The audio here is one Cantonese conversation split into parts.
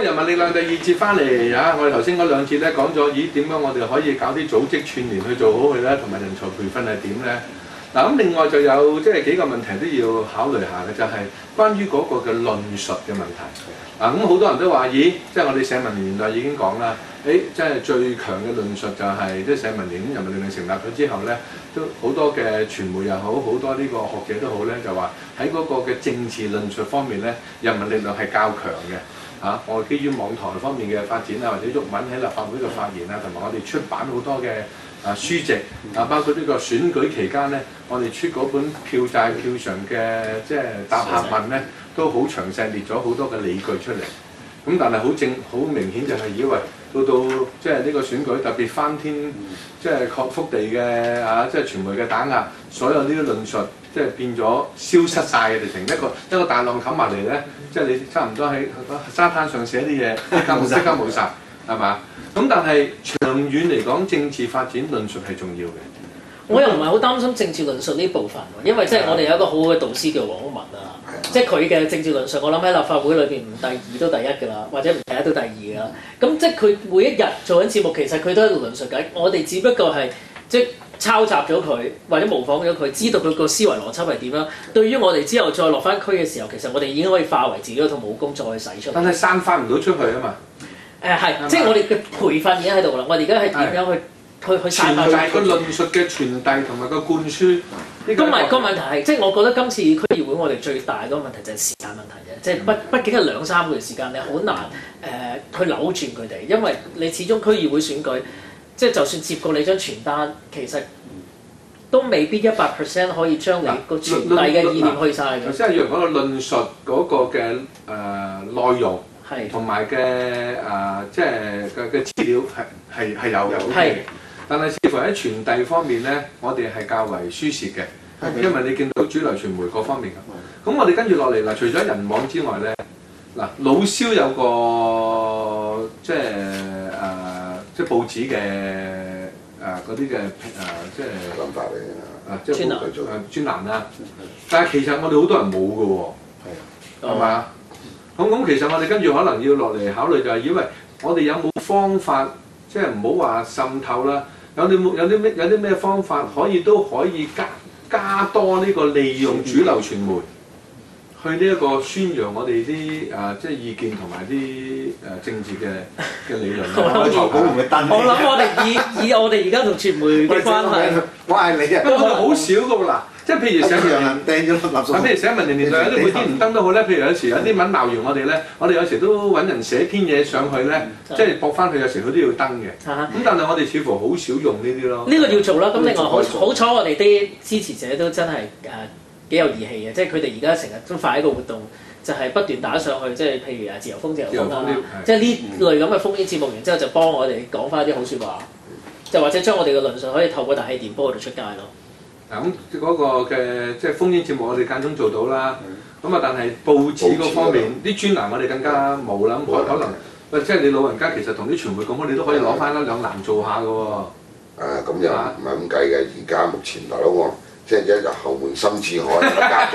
人民力量第二節翻嚟啊！我哋頭先嗰兩節咧講咗，咦點樣我哋可以搞啲組織串聯去做好佢咧，同埋人才培訓係點咧？嗱咁另外就有即係幾個問題都要考慮下嘅，就係關於嗰個嘅論述嘅問題。咁好多人都話，咦，即係我哋社民連年代已經講啦，即係最強嘅論述就係即係社民連人民力量成立咗之後咧，都好多嘅傳媒又好，好多呢個學者都好咧，就話喺嗰個嘅政治論述方面咧，人民力量係較強嘅。我哋基於網台方面嘅發展啊，或者毓民喺立法會度發言啊，同埋我哋出版好多嘅書籍包括呢個選舉期間咧，我哋出嗰本票債票償嘅即係答客問咧，都好詳細列咗好多嘅理據出嚟。咁但係好明顯就係以為到即係呢個選舉特別翻天即係確福地嘅即係傳媒嘅打壓，所有呢啲論述即係變咗消失晒嘅，成一個大浪冚埋嚟咧，即係你差唔多喺沙灘上寫啲嘢，即刻冇晒，係嘛？咁但係長遠嚟講，政治發展論述係重要嘅。 我又唔係好擔心政治論述呢部分喎，因為即係我哋有一個好好嘅導師叫黃毓民啊，即係佢嘅政治論述，我諗喺立法會裏邊唔第二都第一㗎啦，或者唔第一都第二㗎啦。咁即係佢每一日做緊節目，其實佢都喺度論述緊，我哋只不過係即係抄襲咗佢或者模仿咗佢，知道佢個思維邏輯係點樣。對於我哋之後再落翻區嘅時候，其實我哋已經可以化為自己嗰套武功再去使出嚟。 但係散發唔到出去啊嘛。 即係我哋嘅培訓已經喺度啦。我哋而家係點樣去散發？ 傳遞個論述嘅傳遞同埋個灌輸。 個問題係，即係我覺得今次區議會我哋最大嗰個問題就係時間問題啫。即係畢竟係2-3個月時間，你好難去扭轉佢哋，因為你始終區議會選舉，即係就算接過你張傳單，其實都未必100% 可以將你個傳遞嘅意念去晒嘅。 頭先阿楊講個論述嗰個嘅內容。同埋嘅即係嘅資料係有嘅，但係似乎喺傳遞方面咧，我哋係較為輸蝕嘅，因為你見到主流傳媒嗰方面咁。咁我哋跟住落嚟嗱，除咗人網之外咧，嗱老蕭有個即係報紙嘅嗰啲嘅即係諗法嚟嘅即係專欄啦，但係其實我哋好多人冇嘅喎，係嘛？咁其實我哋跟住可能要落嚟考慮就係，因為我哋有冇方法，即係唔好話滲透啦，有啲咩方法可以加多呢個利用主流傳媒去呢一個宣揚我哋啲即係意見同埋啲政治嘅理論。 我諗我哋以我哋而家同傳媒嘅關係， 我係你啊！ 我哋好少㗎喎嗱。即係譬如寫人掟咗垃圾。 譬如寫民連年代有啲每天唔登都好咧，譬如有時有啲文鬧完我哋咧，我哋有時都揾人寫篇嘢上去咧，即係駁翻去，有時佢都要登嘅。咁但係我哋似乎好少用呢啲咯。 呢個要做啦。咁另外好彩我哋啲支持者都真係幾有義氣嘅，即係佢哋而家成日都發一個活動，就係不斷打上去，即係譬如自由風啦，即係呢類咁嘅烽煙節目，然之後就幫我哋講翻啲好説話，就或者將我哋嘅論述可以透過大氣電波度出街咯。 咁嗰個嘅即係烽煙節目，我哋間中做到啦。但係報紙嗰方面啲專欄，我哋更加冇啦。咁可能即係你老人家其實同啲傳媒咁好，你都可以攞翻2欄做下嘅喎。 咁又唔係咁計嘅。而家目前大佬喎，即係一入後門深似海，夾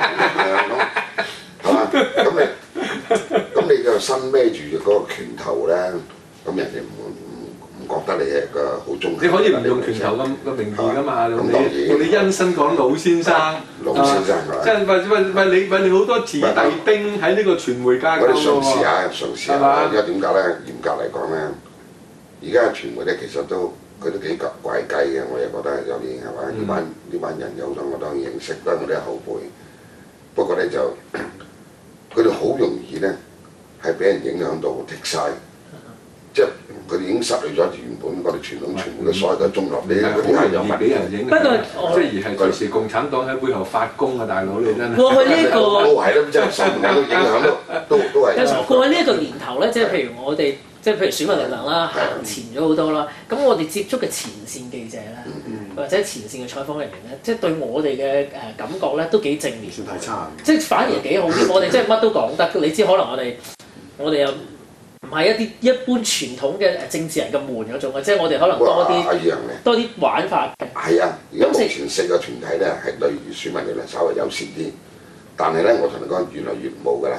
咗係嘛？咁你就身孭住嗰個拳頭咧，咁人哋唔覺得你係個好忠。 你可以唔用拳頭咁名義㗎嘛？用你因身講老先生。 老先生係嘛？ 即係為你好多子弟兵喺呢個傳媒界我哋嘗試下，因為點解咧？嚴格嚟講咧，而家嘅傳媒咧，其實佢都幾怪雞嘅。我又覺得有啲係嘛？呢班人有好多我當然認識，都係我哋後輩。不過咧就佢哋好容易咧係俾人影響到剔晒。即係佢哋已經失去咗原本我哋傳統傳媒嘅所有嘅中立，你嗰啲係有俾人影響，即係而係隨時共產黨喺背後發功啊！大佬你真係過去呢一個都係啦，即係受到影響都係。 過去呢一個年頭咧，即係譬如我哋，即係譬如選民力量啦，行前咗好多啦。咁我哋接觸嘅前線記者咧，或者前線嘅採訪人員咧，即係對我哋嘅感覺咧都幾正面。 算太差。 即係反而幾好啲，我哋即係乜都講得。你知可能我哋有。唔係一般傳統嘅政治人咁悶嗰種嘅，即係我哋可能多啲玩法嘅。 係啊，而家目前4個團體咧係對選民力量稍微友善啲，但係咧我同你講越嚟越冇㗎啦。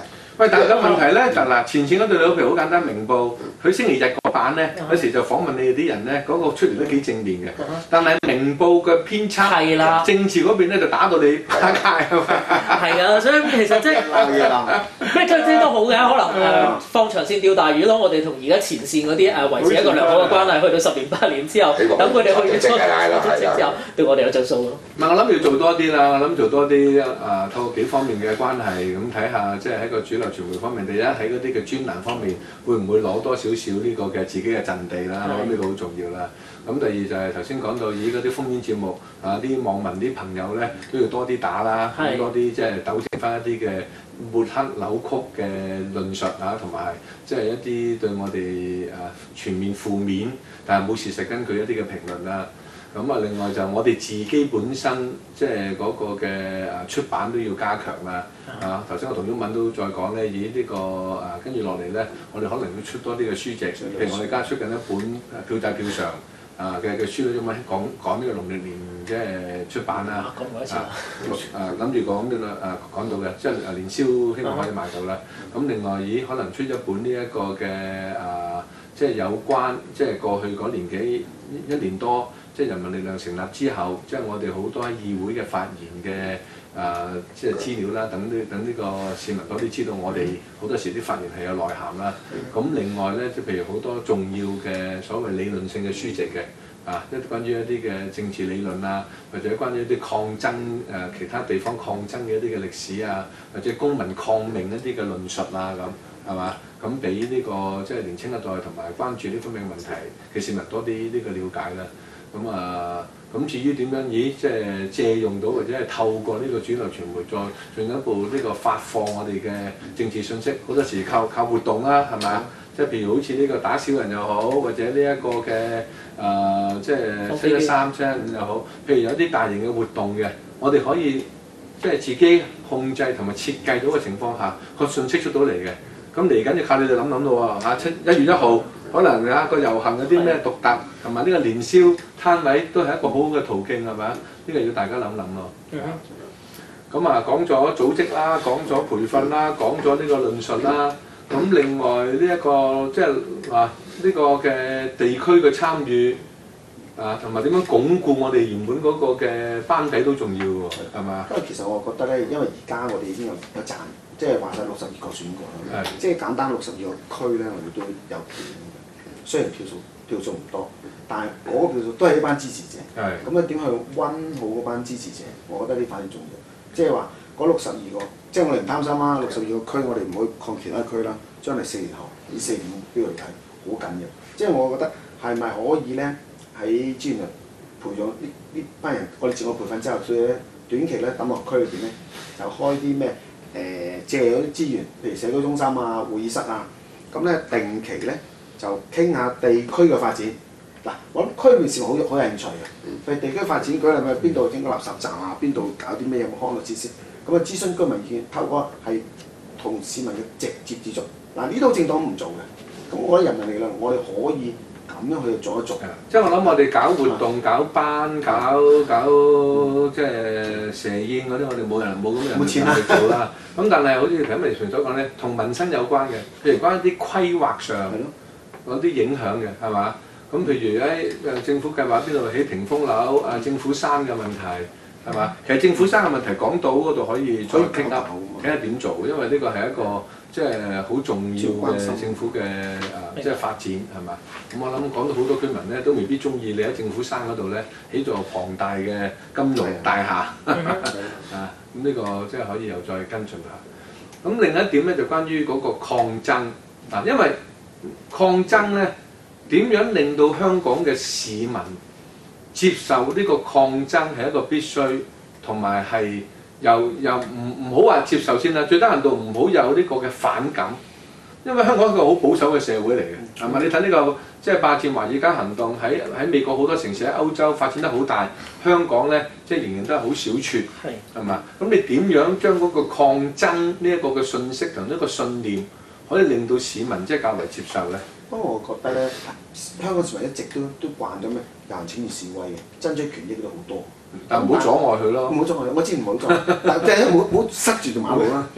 喂，但係個問題咧就嗱，前線嗰對譬如好簡單，明報佢星期日嗰版咧，有時就訪問你哋啲人咧，嗰個出嚟都幾正面嘅。但係明報嘅編輯係啦， 政治嗰邊咧就打到你趴街係嘛？ 係啊，所以其實即係咩追都好嘅，可能放長線釣大魚咯。我哋同而家前線嗰啲維持一個良好嘅關係，去到10年8年之後，等佢哋去咗之後，對我哋有著數咯。 唔係，我諗要做多啲啦，我諗做多啲透過幾方面嘅關係咁睇下，即係喺個主流傳媒方面，第一喺嗰啲嘅專欄方面，會唔會攞多少少呢個嘅自己嘅陣地啦？我諗呢個好重要啦。咁第二就係頭先講到以嗰啲烽煙節目啲網民啲朋友咧都要多啲打啦，多啲即係糾正翻一啲嘅抹黑扭曲嘅論述同埋即係一啲對我哋全面負面但係冇事實根據一啲嘅評論啦。咁另外就我哋自己本身即係嗰個嘅出版都要加強啦。頭先我同毓民都再講咧，以呢個跟住落嚟咧，我哋可能要出多啲嘅書籍，譬如我哋而家出緊一本票債票償嘅書咧，咁樣講呢個農曆年即係出版啦。 講過一次諗住講呢個講到嘅，即係年宵希望可以賣到啦。咁另外可能出一本呢一個嘅即係有關即係過去嗰年幾1年多。即係人民力量成立之後，即係我哋好多喺議會嘅發言嘅即係資料啦，等呢個市民多啲知道我哋好多時啲發言係有內涵啦。咁另外咧，即係譬如好多重要嘅所謂理論性嘅書籍嘅，即係關於一啲嘅政治理論啊，或者關於一啲抗爭其他地方抗爭嘅一啲嘅歷史啊，或者公民抗命一啲嘅論述啊咁，係嘛？咁俾呢個即係年青一代同埋關注呢方面嘅問題嘅市民多啲呢個了解啦。咁至於點樣？即係借用到或者係透過呢個主流傳媒再進一步呢個發放我哋嘅政治信息，好多時靠活動啦，係咪？即係譬如好似呢個打小人又好，或者呢一個嘅即係713、715又好，譬如有啲大型嘅活動嘅，我哋可以即係自己控制同埋設計到嘅情況下，個信息出到嚟嘅。咁嚟緊就靠你哋諗到喎1月1號。可能個遊行有啲咩獨特，同埋呢個年宵攤位都係一個好好嘅途徑，係咪啊？呢個要大家諗諗咯。咁講咗組織啦，講咗培訓啦，講咗呢個論述啦。咁另外呢一個即係呢個嘅地區嘅參與同埋點樣鞏固我哋原本嗰個嘅班底都重要喎，係嘛？ 因為其實我覺得咧，因為而家我哋已經有賺，即係話晒62個選過啦，即係簡單62個區咧，我哋都有票。雖然票數唔多，但係嗰個票數都係一班支持者。咁點去溫好嗰班支持者？我覺得呢反而重要。即係話嗰62個，即係我哋唔擔心啦。62個區我哋唔可以抗其他區啦。將嚟4年後以4年目標嚟睇，好緊要。即係我覺得係咪可以咧喺資源培養呢班人？我哋自我培訓之後，所以咧短期咧抌落區裏邊咧，就開啲咩借嗰啲資源，譬如社區中心啊、會議室啊，咁咧定期咧。就傾下地區嘅發展。嗱，我諗區域事務好有興趣嘅。譬如地區發展，舉例咪邊度整個垃圾站啊，邊度搞啲咩有冇康樂設施，咁諮詢居民意見，透過係同市民嘅直接接觸。嗱，呢度政黨唔做嘅，咁我覺得人民力量我哋可以咁樣去做一做。 即係我諗我哋搞活動、搞班、搞即係蛇宴嗰啲，我哋冇咁嘅人去做啦。咁但係好似頭先黎所講咧，同民生有關嘅，譬如關於啲規劃上。有啲影響嘅係嘛？咁譬如喺政府計劃邊度起屏風樓政府山嘅問題係嘛？其實政府山嘅問題，港島嗰度可以再傾下點做，因為呢個係一個即係好重要嘅政府嘅即係發展係嘛？咁我諗講到好多居民咧都未必中意你喺政府山嗰度咧起座龐大嘅金融大廈咁呢個即係可以又再跟進下。咁另一點咧就關於嗰個抗爭因為抗爭咧點樣令到香港嘅市民接受呢個抗爭係一個必須，同埋係又唔好話接受先啦，最低限度唔好有呢個嘅反感，因為香港係一個好保守嘅社會嚟嘅，係咪？你睇呢個即係霸佔華爾街行動喺美國好多城市，喺歐洲發展得好大，香港咧即係仍然都係好小撮，係嘛？咁你點樣將嗰個抗爭呢一個嘅信息同一個信念，可以令到市民即係較為接受咧？ 不過我覺得咧，香港市民一直都慣咗咩遊行請願示威嘅，爭取權益都好多。 但唔好阻礙佢咯。 唔好阻礙，我知唔好阻礙，但即係唔好塞住條馬路啦。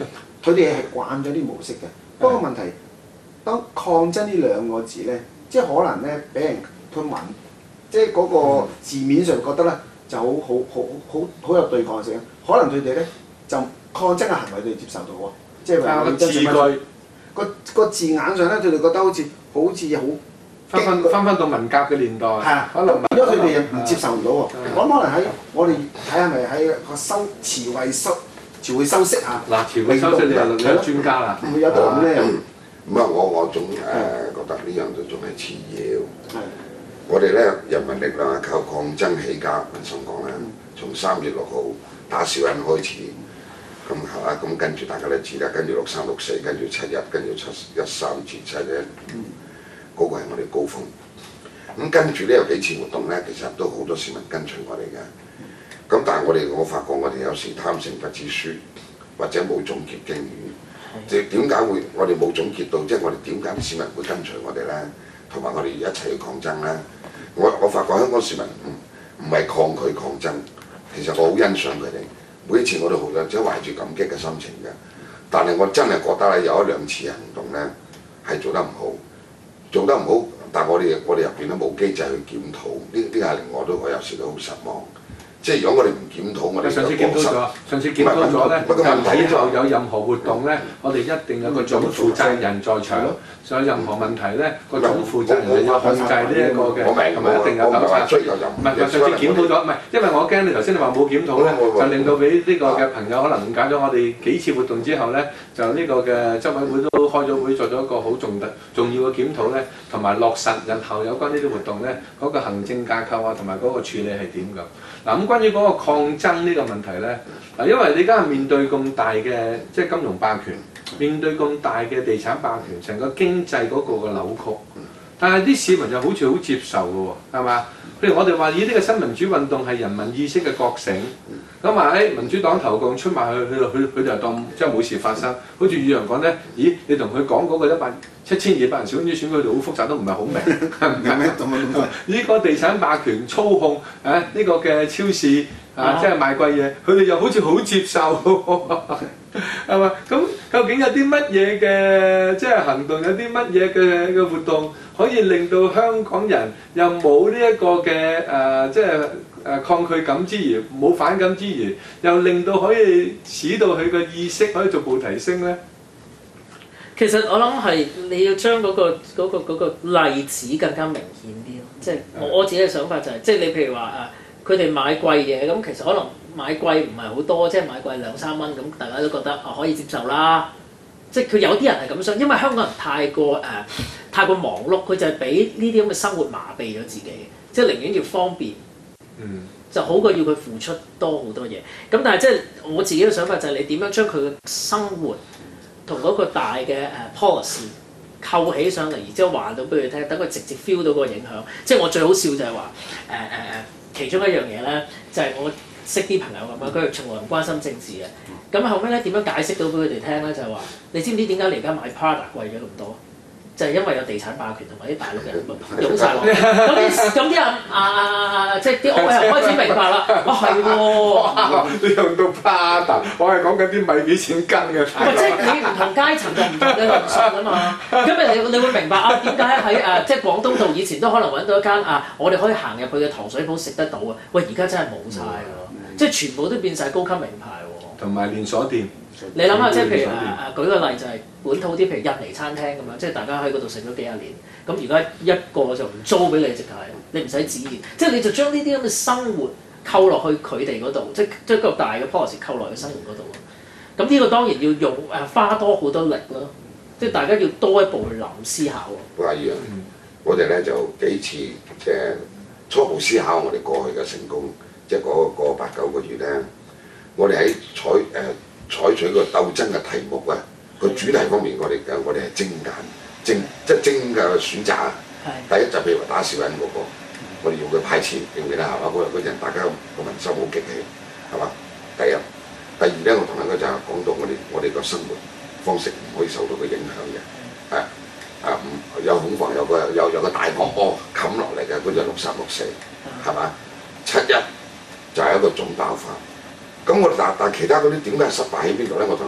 佢哋係慣咗啲模式嘅。不過問題，當抗爭呢兩個字咧，即係可能咧俾人佢聞，即係嗰個字面上覺得咧就好有對抗性。可能佢哋咧就抗爭嘅行為佢哋接受到喎，即係話字句個字眼上咧，佢哋覺得好似翻翻到文革嘅年代， 係啊， 可能因為佢哋又唔接受唔到喎。我諗可能喺我哋睇下咪喺個詞彙修飾下。 嗱，詞彙修飾你係專家啦。 會有得諗咧。 咁啊，我總覺得呢樣就仲係次要。我哋咧人民力量係靠抗爭起家，民心講咧，從3月6號打小人開始，咁係嘛？咁跟住大家都知啦，跟住63、64，跟住7日，跟住13至7日，嗰個係我哋高峰。咁跟住呢有幾次活動咧，其實都好多市民跟隨我哋嘅。咁但係我發覺我哋有時貪勝不知輸，或者冇總結經驗。即係點解會我哋冇總結到？即係我哋點解啲市民會跟隨我哋咧？同埋我哋一齊去抗爭咧？我發覺香港市民唔係抗拒抗爭，其實我好欣賞佢哋。每一次我都好即係懷住感激嘅心情嘅。但係我真係覺得咧有1、2次行動咧係做得唔好，但係我哋入邊都冇機制去檢討，呢係令我有時都好失望。即係如果我哋唔檢討，我哋上次檢討咗咧，以後有任何活動咧，我哋一定有個總負責人在場。所以任何問題咧，個總負責人要控制呢一個嘅，同埋一定有糾察。唔係上次檢討咗，唔係因為我驚你頭先你話冇檢討咧，就令到俾呢個嘅朋友可能誤解咗我哋幾次活動之後咧，就呢個嘅執委會都開咗會，做咗一個好重要嘅檢討咧，同埋落實日後有關呢啲活動咧，嗰個行政架構啊，同埋嗰個處理係點㗎？嗱咁關於嗰個抗爭呢個問題咧，嗱因為你而家係面對咁大嘅即係金融霸權，面對咁大嘅地產霸權，成個經濟嗰個嘅扭曲，但係啲市民就好似好接受嘅喎，係嘛？譬如我哋話以呢個新民主運動係人民意識嘅覺醒，咁話民主黨投共出賣佢就當即係冇事發生。好似宇陽講咧，咦你同佢講嗰個7200人小圈子選舉好複雜，都唔係好明，係咪？呢個地產霸權操控呢個嘅超市即係賣貴嘢，佢哋又好似好接受，係嘛？咁究竟有啲乜嘢嘅即係行動，有啲乜嘢嘅活動可以令到香港人又冇呢一個嘅即係抗拒感之餘，冇反感之餘，又令到可以使到佢嘅意識可以逐步提升咧？ 其實我諗係你要將嗰個例子更加明顯啲咯，即係我自己嘅想法就係，即係你譬如話佢哋買貴嘢，咁其實可能買貴唔係好多，即係買貴2、3蚊，咁大家都覺得可以接受啦。即係佢有啲人係咁想，因為香港人太過忙碌，佢就係俾呢啲咁嘅生活麻痹咗自己，即係寧願要方便，就好過要佢付出多好多嘢。咁但係即係我自己嘅想法就係你點樣將佢嘅生活同嗰個大嘅policy 扣起上嚟，然之後話到俾佢聽，等佢直接 feel 到嗰個影響。即係我最好笑就係話其中一樣嘢咧，就係我識啲朋友咁樣，佢哋從來唔關心政治嘅。咁後尾咧點樣解釋到俾佢哋聽咧？就係話你知唔知點解你而家買 Prada 貴咗咁多？就係因為有地產霸權同埋啲大陸人湧晒落，咁啲人即係啲我又開始明白啦。係喎， 你用到 Prada，我係講緊啲米幾錢斤嘅。 即係你唔同階層就唔同嘅論述啊嘛。咁你會明白點解喺即係廣東道以前都可能揾到一間我哋可以行入去嘅糖水鋪食得到啊。喂，而家真係冇晒㗎，即係全部都變晒高級名牌喎。同埋連鎖店。 你諗下，即係譬如舉個例就係本土啲，譬如印尼餐廳咁樣，即係大家喺嗰度食咗幾廿年，咁而家一個就唔租俾你直係，你唔使指意，即係你就將呢啲咁嘅生活扣落去佢哋嗰度，即係個大嘅 policy 扣落去生活嗰度。咁呢個當然要用花多好多力咯，即係大家要多一步去諗思考喎。 話依樣，我哋咧就幾次即係初步思考我哋過去嘅成功，即係嗰8、9個月咧，我哋喺採取個鬥爭嘅題目個主題方面，我哋係精嘅選擇。第一就譬如話打小人嗰個，我哋用佢派錢，記唔記得係嘛？嗰陣大家個民心好激氣，係嘛？第一，第二咧，我同大家就係講到我哋個生活方式唔可以受到佢影響嘅，有恐慌，有個大惡波冚落嚟嘅，嗰就63、64，係嘛？7、1就係一個總爆發。咁我哋但其他嗰啲點解失敗喺邊度咧？我同你講，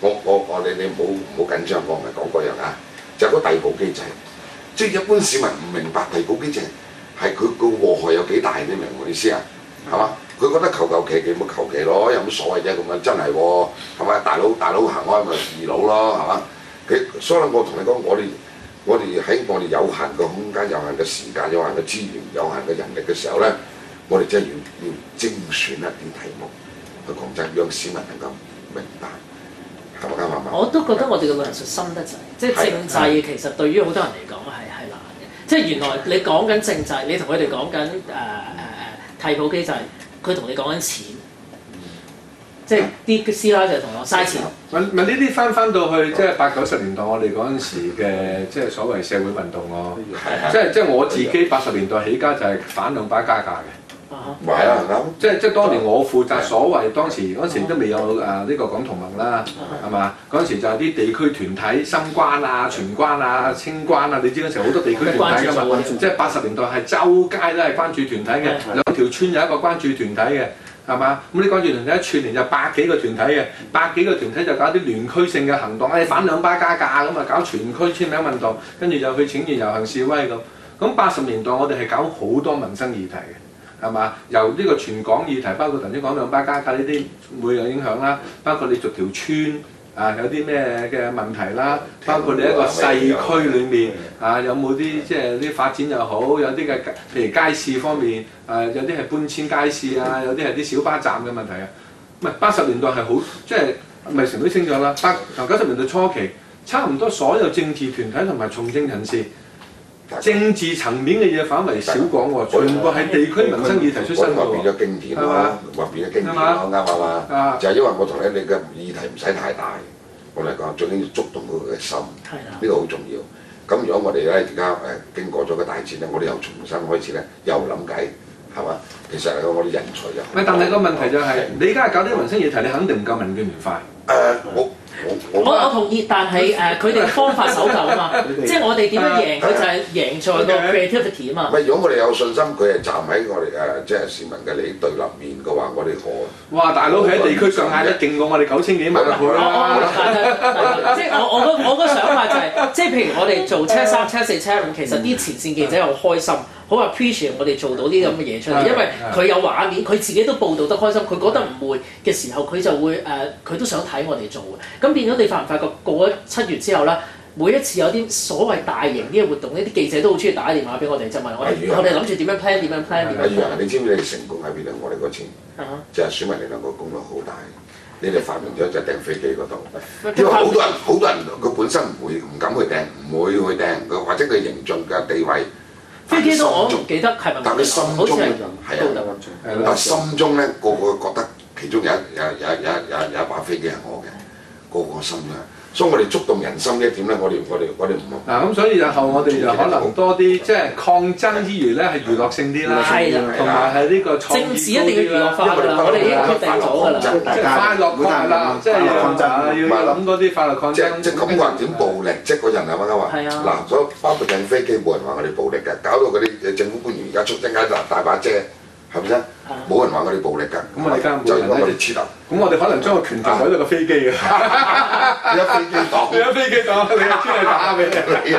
你唔好緊張，我唔係講嗰樣啊，就係個遞補機制，即係一般市民唔明白遞補機制係佢個禍害有幾大，你明我意思啊？係嘛？佢覺得求其咪求其咯，有乜所謂啫？咁樣真係喎，係咪？大佬行開咪二佬咯，係嘛？所以我同你講，我哋喺我哋有限嘅空間、有限嘅時間、有限嘅資源、有限嘅人力嘅時候咧，我哋真係要精選一啲題目去講真，讓市民能夠明白，係咪啱啊？ 我都覺得我哋嘅論述深得滯，即係政制其實對於好多人嚟講係難嘅。即係原來你講緊政制，你同佢哋講緊替補機制，佢同你講緊錢。即係啲師奶就同我嘥錢。 問呢啲翻到去即係80、90年代我哋嗰陣時嘅即係所謂社會運動咯。即係我自己80年代起家就係反2巴加價嘅。 係啊，啱。 即係當年我負責所謂當時嗰陣時都未有呢個港同盟啦，係嘛？嗰陣時就係啲地區團體，深關啊、荃關啊、青關啊，你知嗰陣時好多地區團體㗎嘛。即係80年代係周街都係關注團體嘅，2條村有一個關注團體嘅。係嘛？咁啲關注團體一串連就100幾個團體嘅，100幾個團體就搞啲聯區性嘅行動，反2巴加價咁啊，搞全區簽名運動，跟住就去請願遊行示威咁。咁80年代我哋係搞好多民生議題嘅，係嘛？由呢個全港議題，包括頭先講2巴加價呢啲會有影響啦，包括你逐條村。有啲咩嘅問題啦，包括你一個細區裏面有冇啲即係啲發展又好，有啲嘅譬如街市方面有啲係搬遷街市啊，有啲係啲小巴站嘅問題啊。唔係80年代係好即係咪成都清咗啦？90年代初期，差唔多所有政治團體同埋從政人士，政治層面嘅嘢反為少講喎，全部係地區民生議題出身喎。 話變咗經典咯，話變咗經典咯，啱啊嘛。就係因為我同你嘅議題唔使太大，我嚟講最緊要觸動到佢嘅心，呢個好重要。咁如果我哋咧而家經過咗個大戰咧，我哋又重新開始咧，又諗計係嘛？其實嚟講，我哋人才又但係個問題就係，你而家搞啲民生議題，你肯定唔夠民建聯快。 我同意，但係佢哋嘅方法守舊啊嘛，即係我哋點樣贏佢就係贏在個 creativity 啊嘛。 唔係，如果我哋有信心，佢係站喺我哋即係市民嘅利益對立面嘅話，我哋可。 哇！大佬佢喺地區上嗌得勁過我哋9000幾萬倍啦。 即係我個想法就係，即係譬如我哋做73、74、75，其實啲前線記者好開心。好 appreciate 我哋做到呢啲咁嘅嘢出嚟，因為佢有畫面，佢自己都報導得開心，佢覺得唔會嘅時候，佢就會佢都想睇我哋做嘅。咁變咗你發唔發覺過咗7月之後咧，每一次有啲所謂大型啲嘅活動，呢啲記者都好中意打電話俾我哋，就問我哋諗住點樣 plan 點樣 plan 點樣 plan。 你知唔知你成功喺邊啊？我哋嗰次就係選民力量個功勞好大，你哋發明咗就掟飛機嗰度，因為好多人佢本身唔敢去掟，唔會去掟，佢或者佢形象嘅地位。 飛機都我唔記得係咪？ 但佢心中係但心中咧個個覺得其中有一把飛機係我嘅，個心嘅。所以我哋觸動人心呢一點咧，我哋唔咁所以日後我哋就可能多啲即係抗爭之餘咧係娛樂性啲啦，同埋係呢個創意政治一定要娛樂化㗎啦，我哋已經決定咗㗎啦， 即係快樂抗啦，即係要諗多啲快樂抗爭。 即係咁話點暴力，即係嗰人係咪啱話？嗱，所以包括掟飛機冇人話我哋暴力嘅，搞到嗰啲政府官員而家出陣間大把遮。係咪先？冇人話我哋暴力㗎。咁我哋而家就我哋設立。咁我哋可能將個權杖改到個飛機嘅。 你有飛機黨， 你有飛機黨，你係專係打俾你。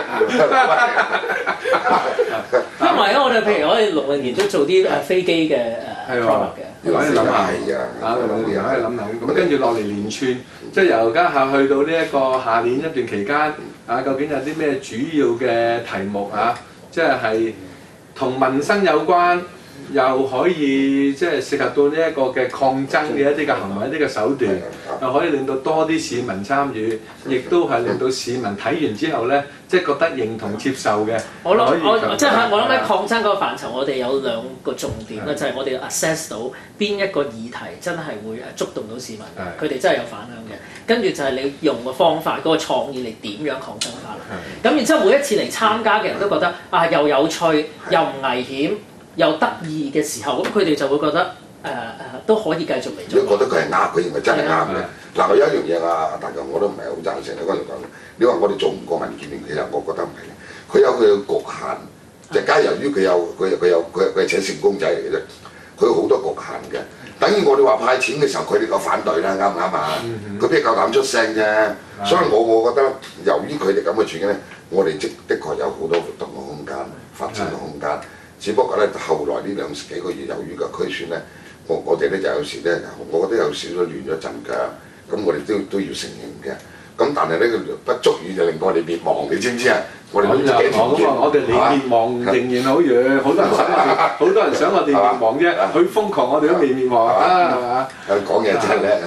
因為咧，我哋譬如我哋60年都做啲飛機嘅product 嘅。 可以諗下係啊，可以諗下。咁跟住落嚟連串，即係由家下去到呢一個下年一段期間，究竟有啲咩主要嘅題目即係同民生有關。又可以即係涉及到呢一個嘅抗爭嘅一啲嘅行為、一啲嘅手段，又可以令到多啲市民參與，亦都係令到市民睇完之後咧，即係覺得認同接受嘅。我諗喺抗爭嗰個範疇，我哋有2個重點咧，就係我哋 assess 到邊一個議題真係會觸動到市民，佢哋真係有反響嘅。跟住就係你用個方法、嗰個創意嚟點樣抗爭法。咁然之後每一次嚟參加嘅人都覺得又有趣又唔危險。又得意嘅時候，咁佢哋就會覺得都可以繼續嚟做。 如果覺得佢係啱，佢認為真係啱嘅。嗱，我有一樣嘢大家我都唔係好贊成你嗰陣講。你話我哋做唔過民建聯，其實我覺得唔係嘅。佢有佢嘅局限，就係由於佢係扯線公仔嚟嘅啫。佢好多局限嘅。等於我哋話派錢嘅時候，佢哋夠反對啦，啱唔啱啊？佢邊夠膽出聲啫？所以我覺得，由於佢哋咁嘅處境咧，我哋的確有好多活動嘅空間、發展嘅空間。只不過咧，後來呢幾個月由於個區選咧，我哋咧就有時咧，我覺得有少少亂咗陣腳。咁我哋都要承認嘅。咁但係呢個不足以就令我哋滅亡，你知唔知啊？我哋都幾團結。 我哋離滅亡仍然好遠，好多人想我哋滅亡啫。佢瘋狂，我哋都未滅亡啊，係嘛？ 講嘢真係叻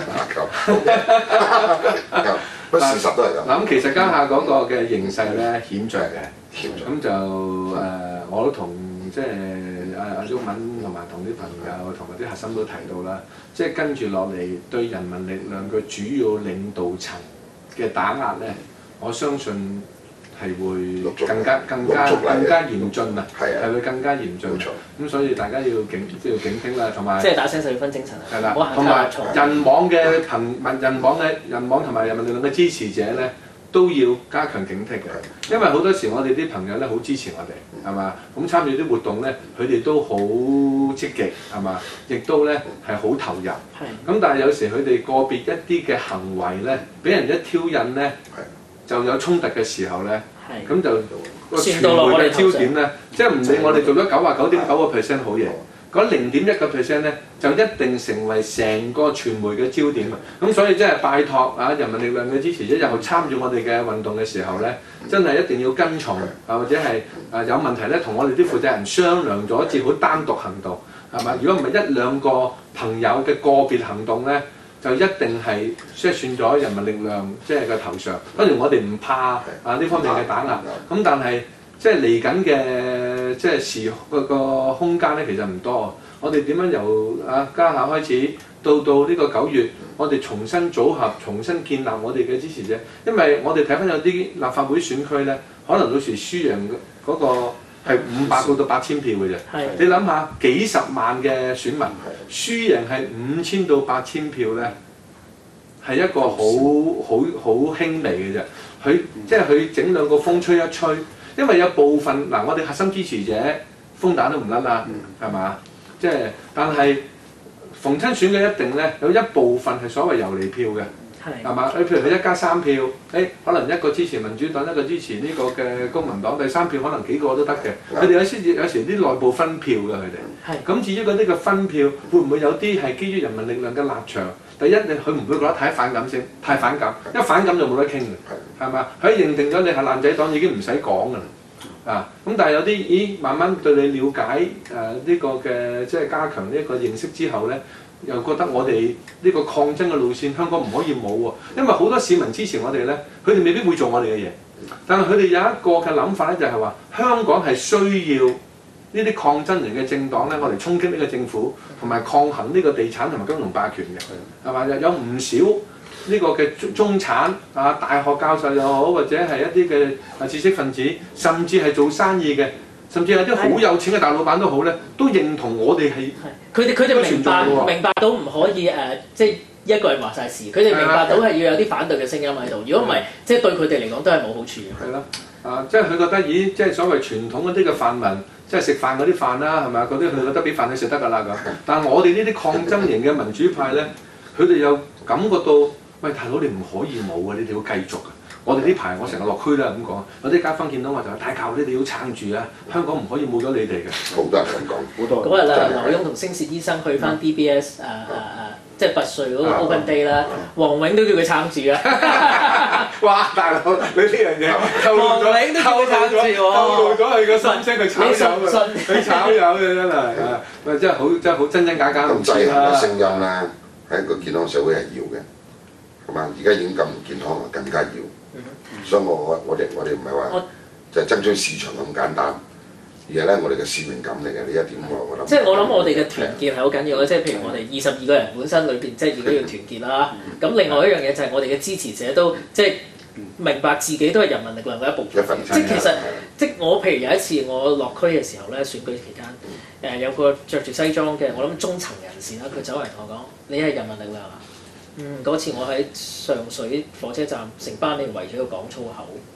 啊！不過事實都係咁。 咁其實家下嗰個嘅形勢咧險峻嘅，咁就我都同即係阿毓民同埋同啲朋友同埋啲核心都提到啦，即係跟住落嚟對人民力量嘅主要領導層嘅打壓咧，我相信係會更加嚴峻啊，係會更加嚴峻。咁所以大家要警惕啦，同埋即係打醒十二分精神啊！ 係啦，同埋人網嘅人網同埋人民力量嘅支持者咧，都要加強警惕嘅，因為好多時我哋啲朋友咧好支持我哋，係嘛？咁參與啲活動咧，佢哋都好積極，係嘛？亦都咧係好投入。咁但係有時佢哋個別一啲嘅行為咧，俾人一挑釁咧，就有衝突嘅時候咧，咁就個傳媒嘅焦點咧，即係唔理我哋做咗99.9% 好嘢。嗰0.1% 咧，就一定成為成個傳媒嘅焦點啊！咁所以真係拜託啊，人民力量嘅支持者日後參與我哋嘅運動嘅時候咧，真係一定要跟從啊，或者係有問題咧，同我哋啲負責人商量咗，至好單獨行動，係嘛？如果唔係一兩個朋友嘅個別行動咧，就一定係即係算咗人民力量即係個頭上。當然我哋唔怕啊呢方面嘅打壓，咁但係。即係嚟緊嘅，即係個空間咧，其實唔多。我哋點樣由家下開始到呢個9月，我哋重新組合、重新建立我哋嘅支持者。因為我哋睇翻有啲立法會選區咧，可能到時輸贏嗰個係500到8000票嘅啫。你諗下，幾十萬嘅選民，輸贏係5000到8000票咧，係一個好輕微嘅啫。即係佢整兩個風吹一吹。因為有部分我哋核心支持者風彈都唔甩啦，係嘛？即係，但係逢親選嘅一定咧，有一部分係所謂遊離票嘅，係嘛？譬如佢1加3票，可能一個支持民主黨，一個支持呢個嘅公民黨，第3票可能幾個都得嘅。佢哋有時啲內部分票嘅佢哋。咁至於嗰啲嘅分票，會唔會有啲係基於人民力量嘅立場？第一，佢唔會覺得太反感先，太反感，一反感就冇得傾嘅，係嘛？佢認定咗你係爛仔黨已經唔使講㗎啦，咁但係有啲慢慢對你了解呢個嘅即係加強呢一個認識之後咧，又覺得我哋呢個抗爭嘅路線香港唔可以冇喎，因為好多市民支持我哋咧，佢哋未必會做我哋嘅嘢，但係佢哋有一個嘅諗法咧，就係話香港係需要呢啲抗爭型嘅政黨咧，我哋衝擊呢個政府，同埋抗衡呢個地產同埋金融霸權嘅，係嘛？有唔少呢個嘅中產大學教授又好，或者係一啲嘅知識分子，甚至係做生意嘅，甚至有啲好有錢嘅大老闆都好咧，都認同我哋係佢哋明白到唔可以即係一個人話晒事，佢哋明白到係要有啲反對嘅聲音喺度。如果唔係，即係對佢哋嚟講都係冇好處嘅。係咯， 即係佢覺得即係所謂傳統嗰啲嘅泛民。即係食飯嗰啲飯啦，係咪啊？嗰啲佢覺得俾飯你食得㗎啦咁。但係我哋呢啲抗爭型嘅民主派咧，佢哋又感覺到，喂大佬你唔可以冇啊！你哋要繼續啊！我哋呢排我成日落區啦咁講，有啲街坊見到我就話：大教你哋要撐住啊！香港唔可以冇咗你哋嘅。 好多人咁講，好多。 嗰日啊，劉墉同星薛醫生去翻 DBS 即係拔萃嗰個 Open Day 啦，黃永都叫佢撐住啊！ 哇，大佬你呢樣嘢透露咗佢個心聲，佢炒友啊！佢炒友嘅真係真係好真假唔知啦。 咁聲音咧喺一個健康社會係要嘅，係嘛？而家已經咁唔健康，更加要。所以我哋唔係話就係爭取市場咁簡單。而係咧，我哋嘅使命感嚟嘅呢一點，我諗。 即係我諗，我哋嘅團結係好緊要嘅。即係譬如我哋22個人本身裏邊，即係自己要團結啦。咁另外一樣嘢就係我哋嘅支持者都即係明白自己都係人民力量嘅一部分。即係其實，即係我譬如有一次我落區嘅時候咧，選舉期間，有個着住西裝嘅，我諗中層人士啦，佢走嚟同我講：你係人民力量啊？嗰次我喺上水火車站，成班人圍住佢講粗口。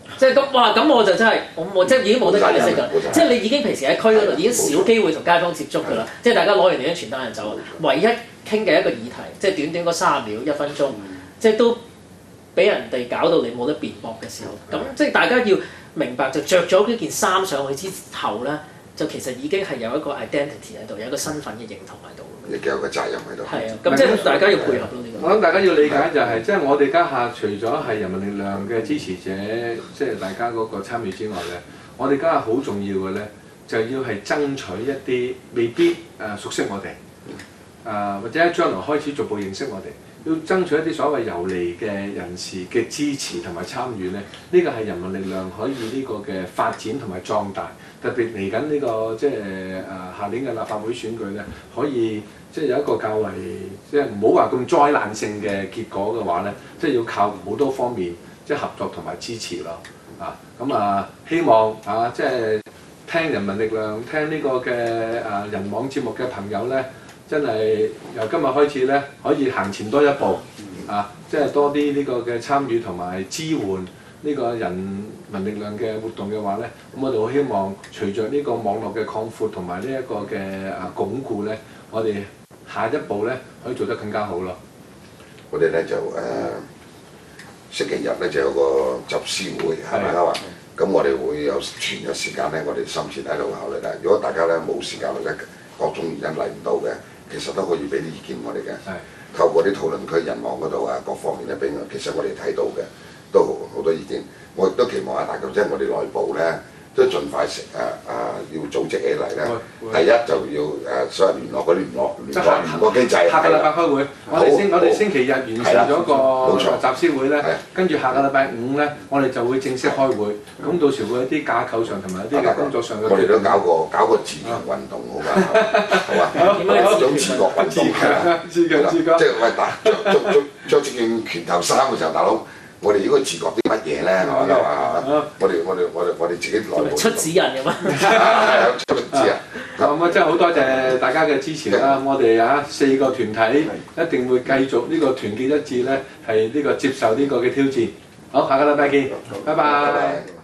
即係咁哇！咁我就真係我即係已經冇得解釋㗎。即係你已經平時喺區嗰度已經少機會同街坊接觸㗎啦。即係大家攞完你啲傳單就走，唯一傾嘅一個議題，即係短短嗰30秒1分鐘，即係都俾人哋搞到你冇得辯駁嘅時候。咁即係大家要明白，就着咗呢件衫上去之後咧，就其實已經係有一個 identity 喺度，有一個身份嘅認同喺度。 亦有個責任喺度。 係啊，咁即係大家要配合咯呢個。 我諗大家要理解就係，即係我哋家下除咗係人民力量嘅支持者，即係大家嗰個參與之外咧，我哋家下好重要嘅咧，就要係爭取一啲未必熟悉我哋，或者將來開始逐步認識我哋，要爭取一啲所謂遊離嘅人士嘅支持同埋參與咧，呢個係人民力量可以呢個嘅發展同埋壯大。特別嚟緊呢個即係下年嘅立法會選舉咧，可以即係有一個較為即係唔好話咁災難性嘅結果嘅話咧，即係要靠好多方面即係合作同埋支持咯。希望即係聽人民力量聽呢個嘅人網節目嘅朋友咧，真係由今日開始咧，可以行前多一步即係多啲呢個嘅參與同埋支援。呢個人民力量嘅活動嘅話咧，咁我哋好希望隨着呢個網絡嘅擴闊同埋呢一個嘅鞏固咧，我哋下一步咧可以做得更加好咯。 我哋咧就星期日咧就有個集思會係咪啊？咁我哋會有全日時間咧，我哋深切喺度考慮啦。如果大家咧冇時間或者各種原因嚟唔到嘅，其實都可以俾啲意見我哋嘅。透過啲討論區人網嗰度各方面咧俾我，其實我哋睇到嘅。都好多意見，我亦都期望大家即係我哋內部咧，都盡快要組織起嚟咧。第一就要所謂聯絡嗰啲聯絡機制。 下個禮拜開會，我哋星期日完成咗個集思會咧，跟住下個禮拜5咧，我哋就會正式開會。咁到時會有啲架構上同埋一啲嘅工作上嘅。 我哋都搞個自強運動好嘛？好嘛？一種自覺運動自強， 即係喂着件拳頭衫嘅時候，大佬。我哋應該自覺啲乜嘢咧？係嘛？我哋自己內部出指引嘅嘛？ 出指引。 咁真係好多謝大家嘅支持啦！我哋4個團體一定會繼續呢個團結一致咧，係呢個接受呢個嘅挑戰。好，下個禮拜見，拜拜。